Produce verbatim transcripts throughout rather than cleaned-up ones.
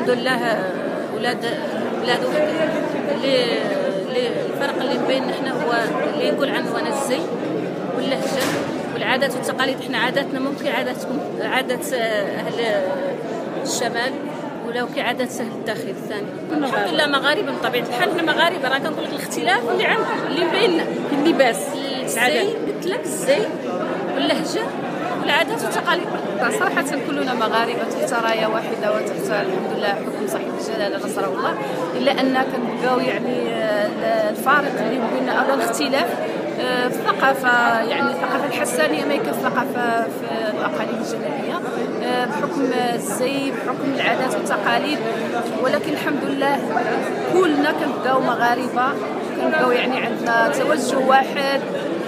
الحمد لله ولاد ولاد اللي الفرق اللي بيننا احنا هو اللي يقول عنه انا الزي واللهجه والعادات والتقاليد. احنا عاداتنا ممكن عاداتكم عادات اهل الشمال ولو كي عادات سهل الداخل الثاني. الحمد لله مغاربه بطبيعه الحال، احنا مغاربه راه كنقول لك الاختلاف اللي عندنا اللي بيننا في اللباس الزي قلت لك الزي واللهجه والعادات والتقاليد. صراحة كلنا مغاربة تحت راية واحدة وتحت الحمد لله حكم صاحب الجلالة نصره الله، إلا أن كنبقاو يعني الفارق اللي بين أو الاختلاف في الثقافة، يعني الثقافة الحسانية ما يكون الثقافة في الأقاليم الجنوبية بحكم الزي بحكم العادات والتقاليد، ولكن الحمد لله كلنا كنبقاو مغاربة، كنبقاو يعني عندنا توجه واحد،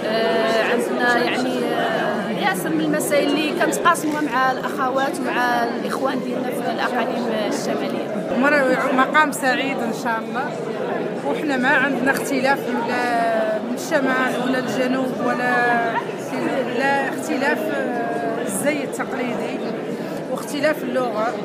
عندنا يعني ياسر من المسائل اللي كنتقاسموها مع الاخوات ومع الاخوان ديالنا في الاقاليم الشماليه. مقام سعيد ان شاء الله، وحنا ما عندنا اختلاف لا من الشمال ولا الجنوب ولا لا اختلاف الزي التقليدي واختلاف اللغه،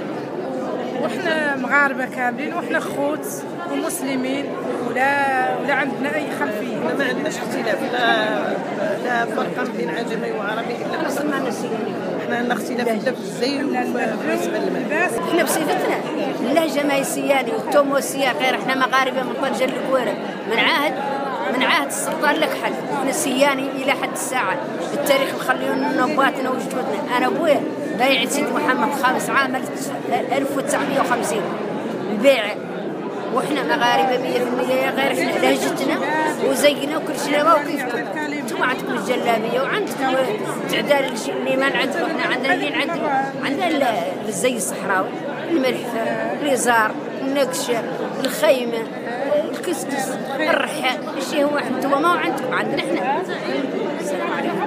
وحنا مغاربه كاملين وحنا خوت ومسلمين ولا ولا عندنا اي خلفيه. ما عندناش اختلاف لا لا فرق بين عجمي وعربي الا مسلمان سياني. احنا عندنا اختلاف في الزي بالنسبه للملبس. احنا بصفتنا اللهجه ماهي سياني والتوم والسيا غير، احنا مغاربه من طنجه الكويره من عهد من عهد السلطان لكحل، احنا سياني الى حد الساعه. التاريخ مخليون نباتنا وجدودنا. انا ابويا بايع سيدي محمد الخامس عام ألف وتسعمائة وخمسين البيع، وإحنا مغاربة مية في المية غير إحنا لهجتنا وزينا وكل شيء ما وكيفكم. أنتم عندكم الجلابية وعندكم تعدال النيمان، عندكم إحنا عندنا اللي عندنا عندنا الزي الصحراوي، الملحفة، الرزار، النقشة، الخيمة، الكسكس، الرحال، الشيء هو أنتم ما عندكم عندنا إحنا. السلام عليكم.